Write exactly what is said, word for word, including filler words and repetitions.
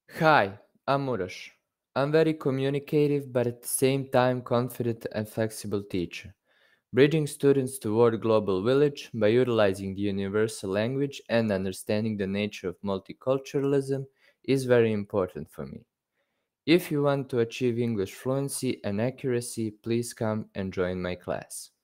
Hi, I'm Urosh. I'm very communicative but at the same time confident and flexible teacher. Bridging students toward global village by utilizing the universal language and understanding the nature of multiculturalism is very important for me. If you want to achieve English fluency and accuracy, please come and join my class.